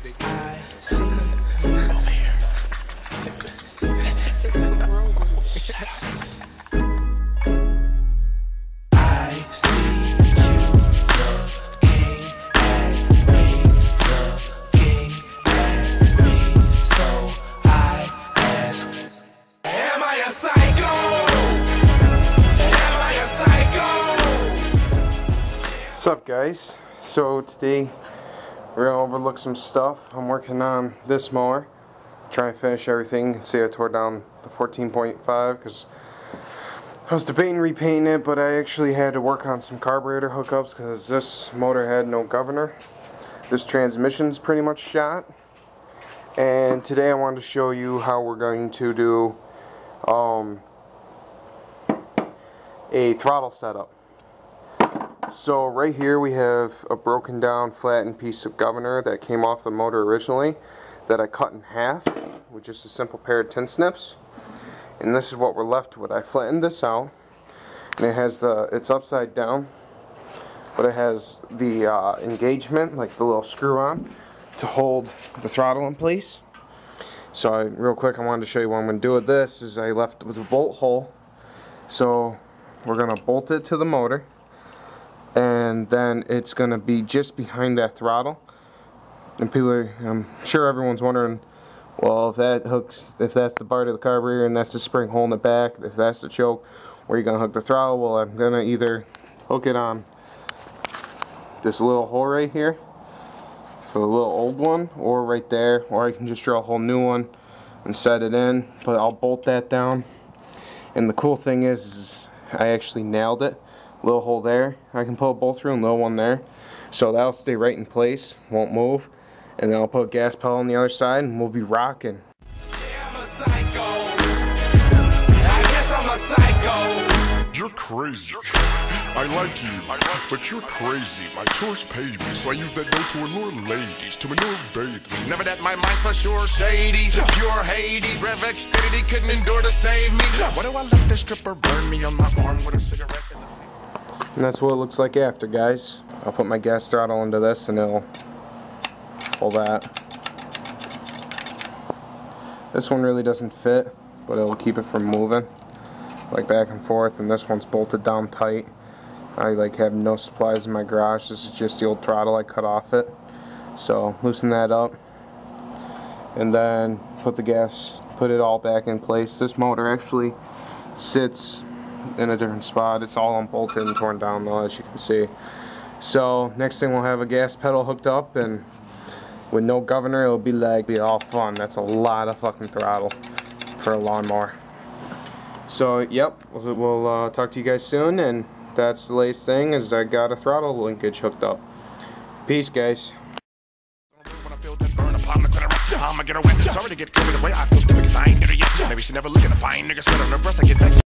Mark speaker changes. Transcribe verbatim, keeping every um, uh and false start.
Speaker 1: big I see over here. Shut up. I see you looking at me, looking at me. So I ask, am I a psycho? Am I a psycho?
Speaker 2: What's up, guys? So today we're gonna overlook some stuff. I'm working on this mower, trying to finish everything. See, I tore down the fourteen point five because I was debating repainting it, but I actually had to work on some carburetor hookups because this motor had no governor. This transmission's pretty much shot. And today I wanted to show you how we're going to do um, a throttle setup. So right here we have a broken down flattened piece of governor that came off the motor originally that I cut in half with just a simple pair of tin snips, and this is what we're left with. I flattened this out, and it has the it's upside down, but it has the uh, engagement, like the little screw on, to hold the throttle in place. So I, real quick, I wanted to show you what I'm going to do with this. Is I left it with a bolt hole, so we're going to bolt it to the motor. And then it's going to be just behind that throttle. And people are, I'm sure everyone's wondering, well, if that hooks, if that's the part of the carburetor and that's the spring hole in the back, if that's the choke, where are you going to hook the throttle? Well, I'm going to either hook it on this little hole right here, for the little old one, or right there, or I can just drill a whole new one and set it in. But I'll bolt that down. And the cool thing is, is I actually nailed it. Little hole there, I can pull a bolt through, and little one there, so that'll stay right in place, won't move. And then I'll put a gas pedal on the other side and we'll be rocking.
Speaker 1: Yeah, I'm a psycho. I guess I'm a psycho.
Speaker 3: You're crazy. I like you, but you're crazy. My chores paid me, so I use that dough to allure ladies, to manure bathe me.
Speaker 1: Never that my mind's for sure shady, pure Hades. Rev Xfinity couldn't endure to save me. Why do I let this stripper burn me on my arm with a cigarette in the face?
Speaker 2: And that's what it looks like after, guys. I'll put my gas throttle into this and it'll pull that. This one really doesn't fit, but it'll keep it from moving, like back and forth. And this one's bolted down tight. I like have no supplies in my garage. This is just the old throttle I cut off it. So loosen that up, and then put the gas, put it all back in place. This motor actually sits in a different spot. It's all unbolted and torn down though, as you can see. So next thing, we'll have a gas pedal hooked up, and with no governor it'll be like be all fun. That's a lot of fucking throttle for a lawnmower. So yep, we'll, we'll uh, talk to you guys soon, and that's the latest thing is I got a throttle linkage hooked up. Peace, guys.
Speaker 1: I'ma get her wet. Sorry to get carried away. I feel stupid cause I ain't there yet. Maybe she never looking to find niggas sweat on her breast. I get vexed.